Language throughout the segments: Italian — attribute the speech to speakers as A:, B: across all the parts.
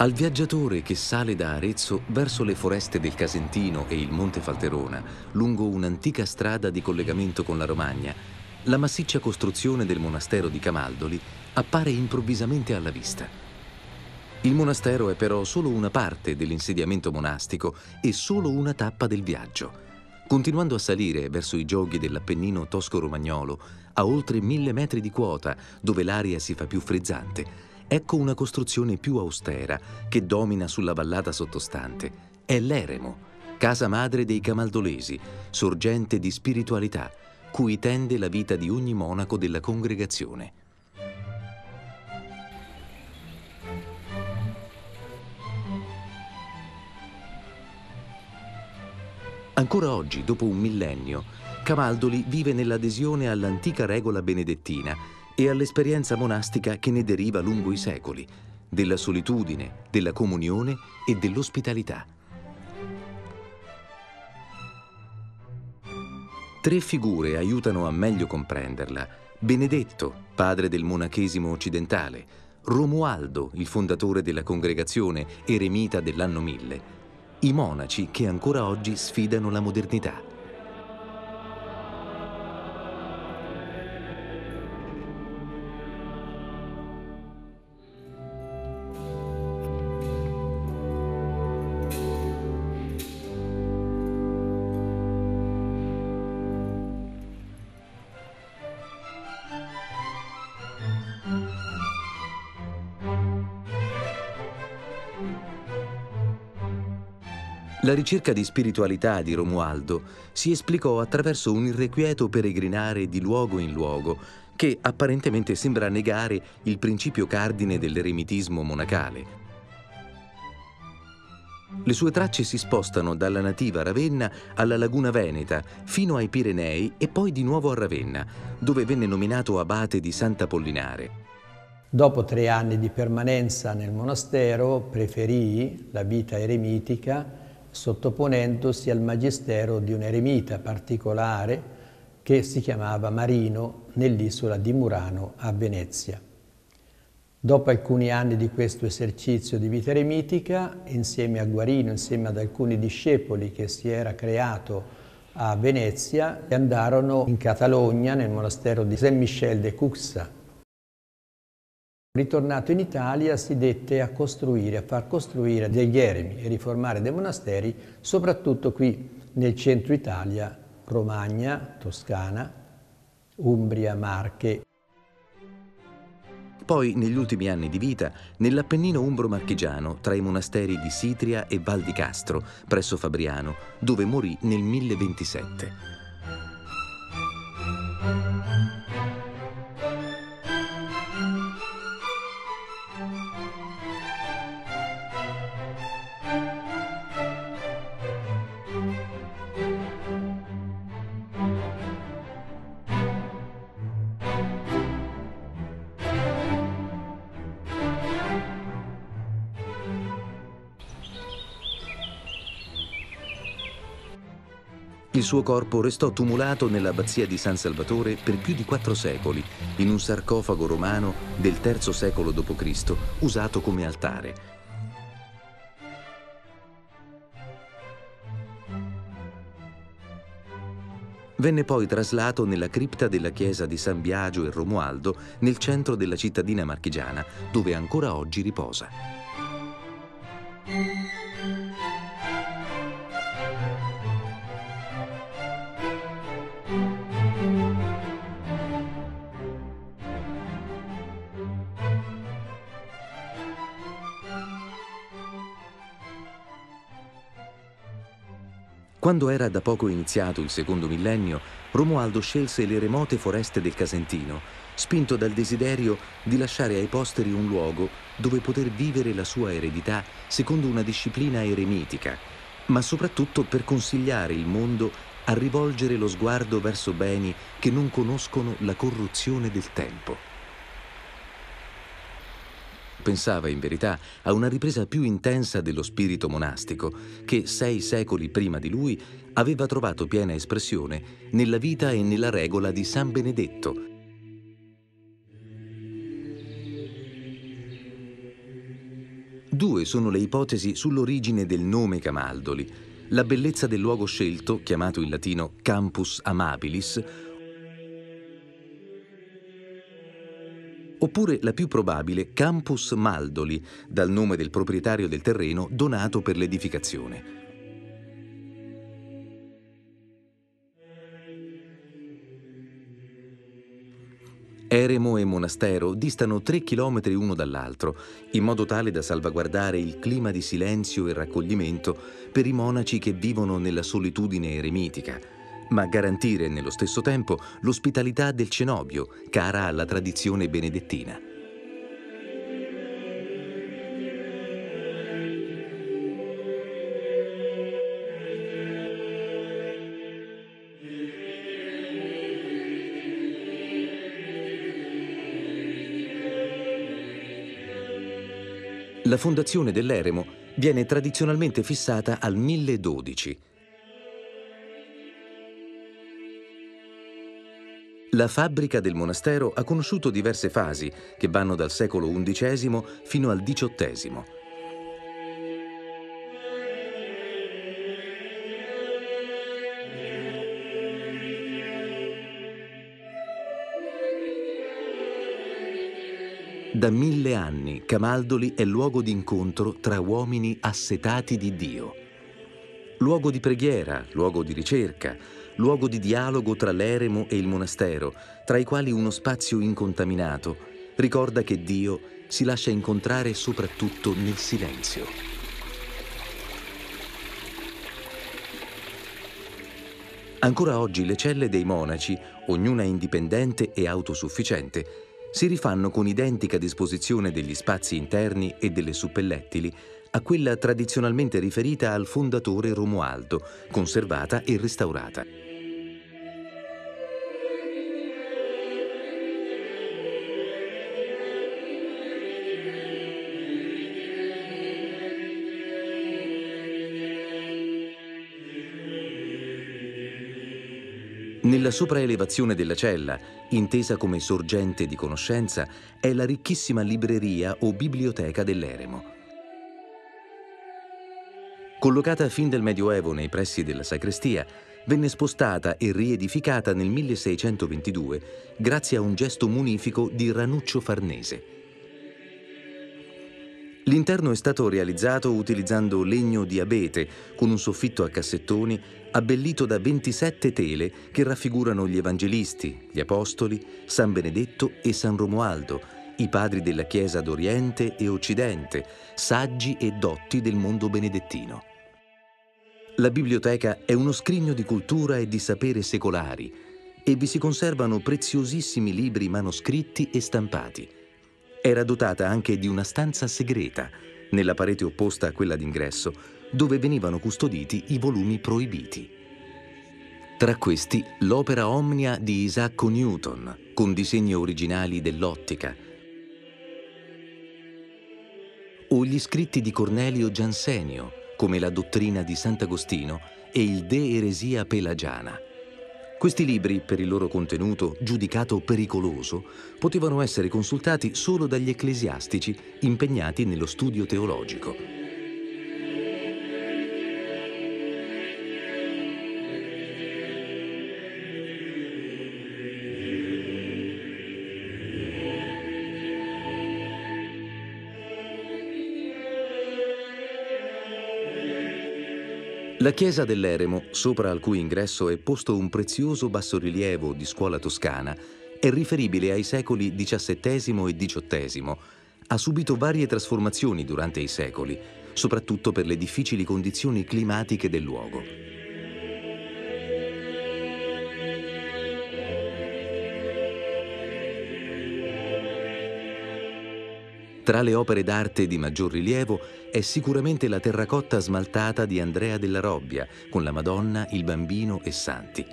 A: Al viaggiatore che sale da Arezzo verso le foreste del Casentino e il Monte Falterona, lungo un'antica strada di collegamento con la Romagna, la massiccia costruzione del monastero di Camaldoli appare improvvisamente alla vista. Il monastero è però solo una parte dell'insediamento monastico e solo una tappa del viaggio. Continuando a salire verso i gioghi dell'Appennino tosco-romagnolo, a oltre 1000 metri di quota, dove l'aria si fa più frizzante, ecco una costruzione più austera che domina sulla vallata sottostante. È l'eremo, casa madre dei camaldolesi, sorgente di spiritualità, cui tende la vita di ogni monaco della congregazione. Ancora oggi, dopo un millennio, Camaldoli vive nell'adesione all'antica regola benedettina e all'esperienza monastica che ne deriva lungo i secoli, della solitudine, della comunione e dell'ospitalità. Tre figure aiutano a meglio comprenderla: Benedetto, padre del monachesimo occidentale; Romualdo, il fondatore della congregazione, eremita dell'anno 1000; i monaci che ancora oggi sfidano la modernità. La ricerca di spiritualità di Romualdo si esplicò attraverso un irrequieto peregrinare di luogo in luogo che apparentemente sembra negare il principio cardine dell'eremitismo monacale. Le sue tracce si spostano dalla nativa Ravenna alla Laguna Veneta fino ai Pirenei e poi di nuovo a Ravenna, dove venne nominato abate di Sant'Apollinare.
B: Dopo 3 anni di permanenza nel monastero preferì la vita eremitica, sottoponendosi al magistero di un eremita particolare che si chiamava Marino nell'isola di Murano a Venezia. Dopo alcuni anni di questo esercizio di vita eremitica, insieme a Guarino, insieme ad alcuni discepoli che si era creato a Venezia, andarono in Catalogna nel monastero di Saint-Michel de Cuxa. Ritornato in Italia si dette a far costruire degli eremi e riformare dei monasteri, soprattutto qui nel centro Italia, Romagna, Toscana, Umbria, Marche.
A: Poi, negli ultimi anni di vita, nell'Appennino umbro-marchigiano, tra i monasteri di Sitria e Val di Castro, presso Fabriano, dove morì nel 1027. Il suo corpo restò tumulato nell'abbazia di San Salvatore per più di 4 secoli, in un sarcofago romano del III secolo d.C., usato come altare. Venne poi traslato nella cripta della chiesa di San Biagio e Romualdo, nel centro della cittadina marchigiana, dove ancora oggi riposa. Quando era da poco iniziato il secondo millennio, Romualdo scelse le remote foreste del Casentino, spinto dal desiderio di lasciare ai posteri un luogo dove poter vivere la sua eredità secondo una disciplina eremitica, ma soprattutto per consigliare il mondo a rivolgere lo sguardo verso beni che non conoscono la corruzione del tempo. Pensava in verità a una ripresa più intensa dello spirito monastico che 6 secoli prima di lui aveva trovato piena espressione nella vita e nella regola di San Benedetto. Due sono le ipotesi sull'origine del nome Camaldoli: la bellezza del luogo scelto, chiamato in latino Campus Amabilis, oppure la più probabile Campus Maldoli, dal nome del proprietario del terreno donato per l'edificazione. Eremo e monastero distano 3 chilometri uno dall'altro, in modo tale da salvaguardare il clima di silenzio e raccoglimento per i monaci che vivono nella solitudine eremitica, ma garantire nello stesso tempo l'ospitalità del cenobio, cara alla tradizione benedettina. La fondazione dell'eremo viene tradizionalmente fissata al 1012. La fabbrica del monastero ha conosciuto diverse fasi che vanno dal secolo XI fino al XVIII. Da 1000 anni Camaldoli è luogo di incontro tra uomini assetati di Dio. Luogo di preghiera, luogo di ricerca, luogo di dialogo tra l'eremo e il monastero, tra i quali uno spazio incontaminato ricorda che Dio si lascia incontrare soprattutto nel silenzio. Ancora oggi le celle dei monaci, ognuna indipendente e autosufficiente, si rifanno con identica disposizione degli spazi interni e delle suppellettili a quella tradizionalmente riferita al fondatore Romualdo, conservata e restaurata. Nella sopraelevazione della cella, intesa come sorgente di conoscenza, è la ricchissima libreria o biblioteca dell'eremo. Collocata a fin del Medioevo nei pressi della sacrestia, venne spostata e riedificata nel 1622 grazie a un gesto munifico di Ranuccio Farnese. L'interno è stato realizzato utilizzando legno di abete, con un soffitto a cassettoni, abbellito da 27 tele che raffigurano gli Evangelisti, gli Apostoli, San Benedetto e San Romualdo, i padri della Chiesa d'Oriente e Occidente, saggi e dotti del mondo benedettino. La biblioteca è uno scrigno di cultura e di sapere secolari e vi si conservano preziosissimi libri manoscritti e stampati. Era dotata anche di una stanza segreta, nella parete opposta a quella d'ingresso, dove venivano custoditi i volumi proibiti. Tra questi l'opera Omnia di Isacco Newton, con disegni originali dell'ottica, o gli scritti di Cornelio Giansenio, come la Dottrina di Sant'Agostino e il De Eresia Pelagiana. Questi libri, per il loro contenuto giudicato pericoloso, potevano essere consultati solo dagli ecclesiastici impegnati nello studio teologico. La chiesa dell'Eremo, sopra al cui ingresso è posto un prezioso bassorilievo di scuola toscana, è riferibile ai secoli XVII e XVIII. Ha subito varie trasformazioni durante i secoli, soprattutto per le difficili condizioni climatiche del luogo. Tra le opere d'arte di maggior rilievo è sicuramente la terracotta smaltata di Andrea della Robbia, con la Madonna, il Bambino e Santi.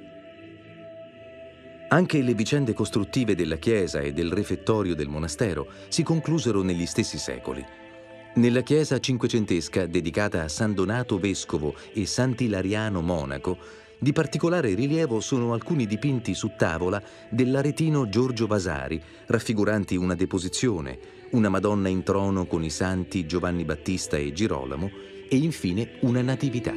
A: Anche le vicende costruttive della chiesa e del refettorio del monastero si conclusero negli stessi secoli. Nella chiesa cinquecentesca, dedicata a San Donato Vescovo e Sant'Ilariano Monaco, Di particolare rilievo sono alcuni dipinti su tavola dell'aretino Giorgio Vasari, raffiguranti una deposizione, una Madonna in trono con i santi Giovanni Battista e Girolamo e infine una Natività.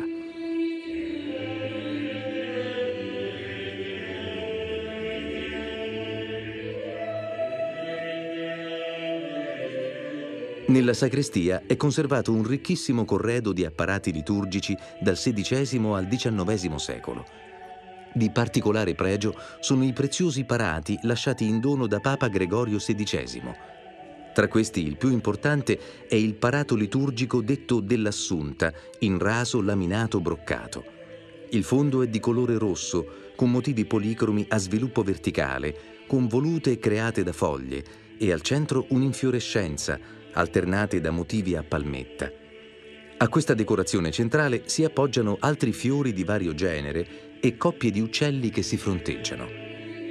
A: Nella sacrestia è conservato un ricchissimo corredo di apparati liturgici dal XVI al XIX secolo. Di particolare pregio sono i preziosi parati lasciati in dono da Papa Gregorio XVI. Tra questi il più importante è il parato liturgico detto dell'Assunta, in raso laminato broccato. Il fondo è di colore rosso, con motivi policromi a sviluppo verticale, con volute create da foglie, e al centro un'infiorescenza, alternate da motivi a palmetta. A questa decorazione centrale si appoggiano altri fiori di vario genere e coppie di uccelli che si fronteggiano.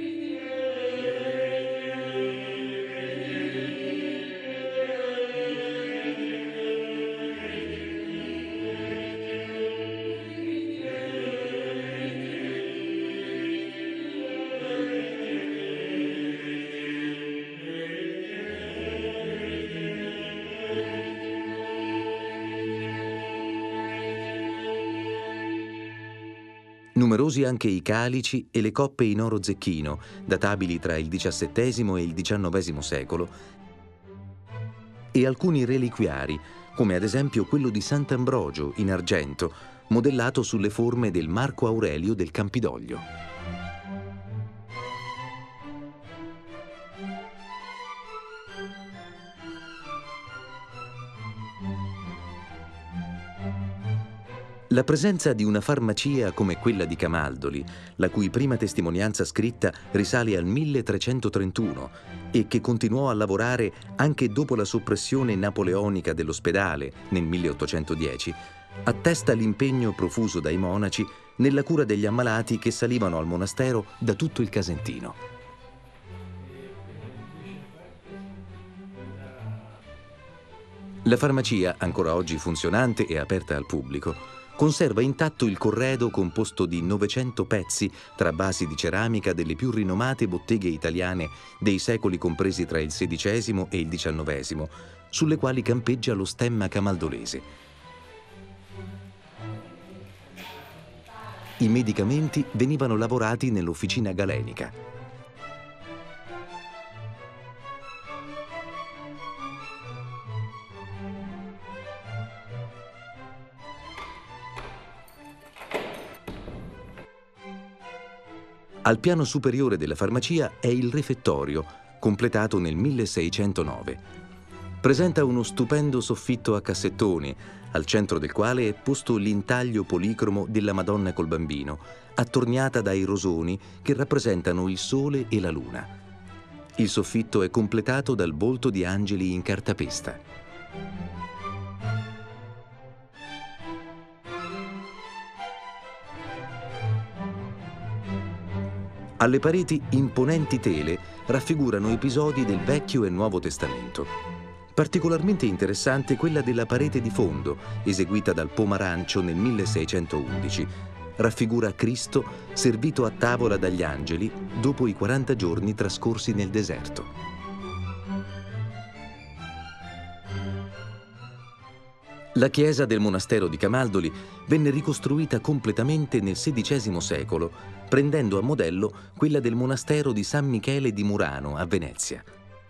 A: Numerosi anche i calici e le coppe in oro zecchino, databili tra il XVII e il XIX secolo, e alcuni reliquiari, come ad esempio quello di Sant'Ambrogio in argento, modellato sulle forme del Marco Aurelio del Campidoglio. La presenza di una farmacia come quella di Camaldoli, la cui prima testimonianza scritta risale al 1331 e che continuò a lavorare anche dopo la soppressione napoleonica dell'ospedale nel 1810, attesta l'impegno profuso dai monaci nella cura degli ammalati che salivano al monastero da tutto il Casentino. La farmacia, ancora oggi funzionante e aperta al pubblico, conserva intatto il corredo composto di 900 pezzi tra vasi di ceramica delle più rinomate botteghe italiane dei secoli compresi tra il XVI e il XIX, sulle quali campeggia lo stemma camaldolese. I medicamenti venivano lavorati nell'officina galenica. Al piano superiore della farmacia è il refettorio, completato nel 1609. Presenta uno stupendo soffitto a cassettoni, al centro del quale è posto l'intaglio policromo della Madonna col Bambino, attorniata dai rosoni che rappresentano il Sole e la Luna. Il soffitto è completato dal volto di angeli in cartapesta. Alle pareti imponenti tele raffigurano episodi del Vecchio e Nuovo Testamento. Particolarmente interessante quella della parete di fondo, eseguita dal Pomarancio nel 1611. Raffigura Cristo servito a tavola dagli angeli dopo i 40 giorni trascorsi nel deserto. La chiesa del monastero di Camaldoli venne ricostruita completamente nel XVI secolo, prendendo a modello quella del monastero di San Michele di Murano a Venezia.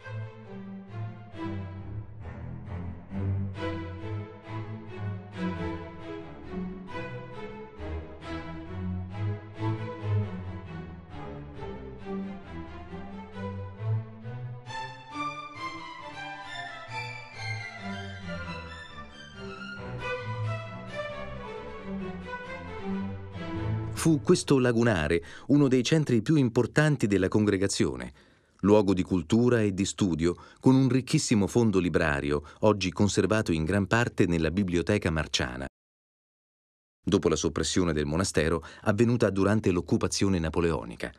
A: Fu questo lagunare uno dei centri più importanti della congregazione, luogo di cultura e di studio, con un ricchissimo fondo librario, oggi conservato in gran parte nella Biblioteca Marciana, dopo la soppressione del monastero avvenuta durante l'occupazione napoleonica.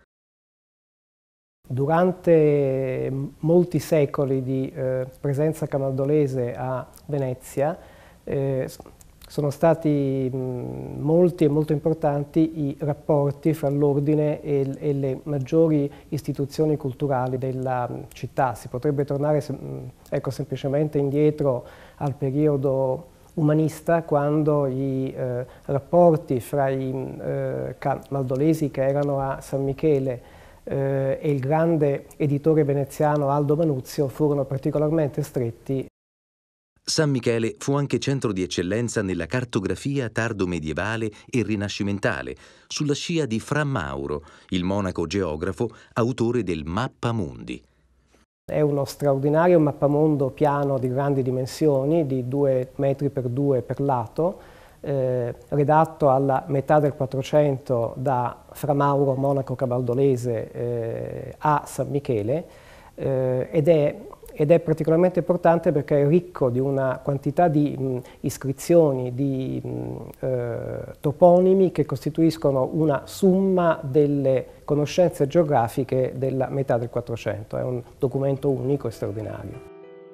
C: Durante molti secoli di presenza camaldolese a Venezia, sono stati molti e molto importanti i rapporti fra l'ordine e le maggiori istituzioni culturali della città. Si potrebbe tornare ecco, semplicemente indietro al periodo umanista, quando i rapporti fra i camaldolesi che erano a San Michele e il grande editore veneziano Aldo Manuzio furono particolarmente stretti.
A: San Michele fu anche centro di eccellenza nella cartografia tardo-medievale e rinascimentale, sulla scia di Fra Mauro, il monaco geografo, autore del Mappamundi.
C: È uno straordinario mappamondo piano di grandi dimensioni, di 2 metri per 2 per lato, redatto alla metà del 400 da Fra Mauro, monaco camaldolese, a San Michele, ed è particolarmente importante perché è ricco di una quantità di iscrizioni, di toponimi che costituiscono una summa delle conoscenze geografiche della metà del 400. È un documento unico e straordinario.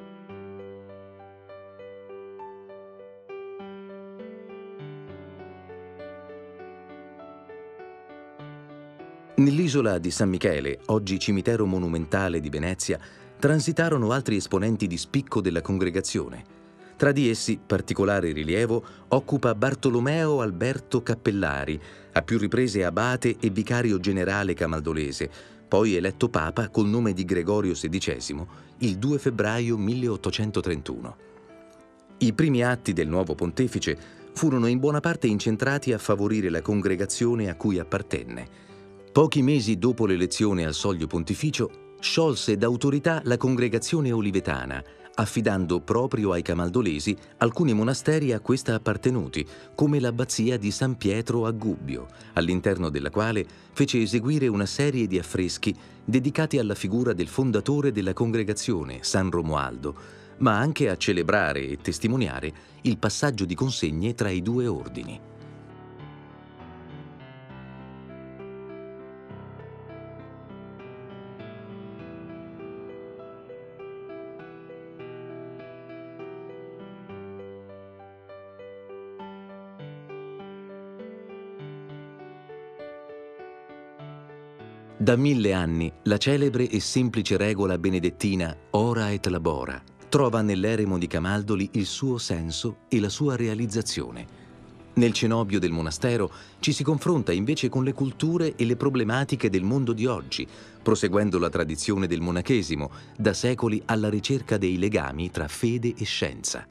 A: Nell'isola di San Michele, oggi cimitero monumentale di Venezia, transitarono altri esponenti di spicco della congregazione. Tra di essi, particolare rilievo occupa Bartolomeo Alberto Cappellari, a più riprese abate e vicario generale camaldolese, poi eletto papa col nome di Gregorio XVI il 2 febbraio 1831. I primi atti del nuovo pontefice furono in buona parte incentrati a favorire la congregazione a cui appartenne. Pochi mesi dopo l'elezione al soglio pontificio, sciolse d'autorità la congregazione olivetana, affidando proprio ai camaldolesi alcuni monasteri a questa appartenuti, come l'abbazia di San Pietro a Gubbio, all'interno della quale fece eseguire una serie di affreschi dedicati alla figura del fondatore della congregazione, San Romualdo, ma anche a celebrare e testimoniare il passaggio di consegne tra i due ordini. Da 1000 anni la celebre e semplice regola benedettina Ora et Labora trova nell'eremo di Camaldoli il suo senso e la sua realizzazione. Nel cenobio del monastero ci si confronta invece con le culture e le problematiche del mondo di oggi, proseguendo la tradizione del monachesimo, da secoli alla ricerca dei legami tra fede e scienza.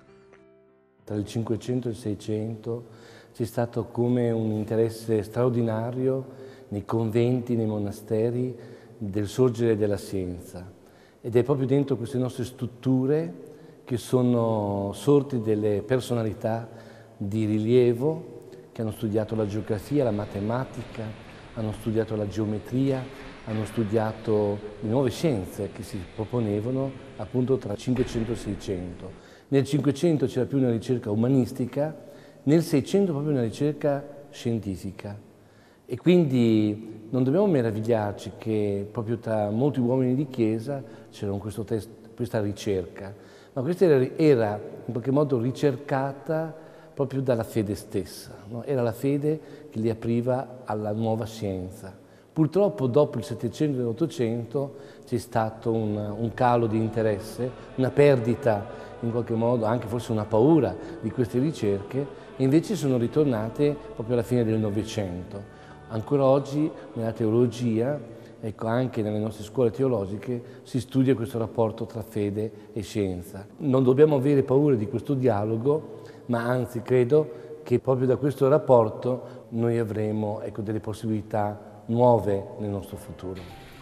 D: Tra il 500 e il 600 c'è stato come un interesse straordinario nei conventi, nei monasteri, del sorgere della scienza. Ed è proprio dentro queste nostre strutture che sono sorti delle personalità di rilievo che hanno studiato la geografia, la matematica, hanno studiato la geometria, hanno studiato le nuove scienze che si proponevano appunto tra 500 e 600. Nel 500 c'era più una ricerca umanistica, nel 600 proprio una ricerca scientifica. E quindi non dobbiamo meravigliarci che proprio tra molti uomini di Chiesa c'era questa ricerca, ma questa era in qualche modo ricercata proprio dalla fede stessa, no? Era la fede che li apriva alla nuova scienza. Purtroppo dopo il 700 e l'Ottocento c'è stato un calo di interesse, una perdita in qualche modo, anche forse una paura di queste ricerche, e invece sono ritornate proprio alla fine del Novecento. Ancora oggi nella teologia, ecco, anche nelle nostre scuole teologiche, si studia questo rapporto tra fede e scienza. Non dobbiamo avere paura di questo dialogo, ma anzi credo che proprio da questo rapporto noi avremo, ecco, delle possibilità nuove nel nostro futuro.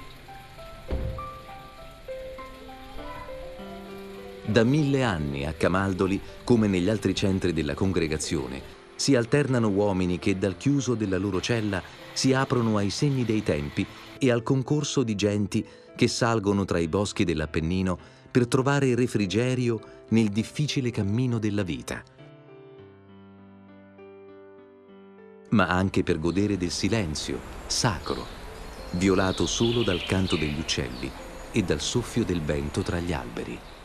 A: Da 1000 anni a Camaldoli, come negli altri centri della congregazione, si alternano uomini che dal chiuso della loro cella si aprono ai segni dei tempi e al concorso di genti che salgono tra i boschi dell'Appennino per trovare refrigerio nel difficile cammino della vita, ma anche per godere del silenzio sacro, violato solo dal canto degli uccelli e dal soffio del vento tra gli alberi.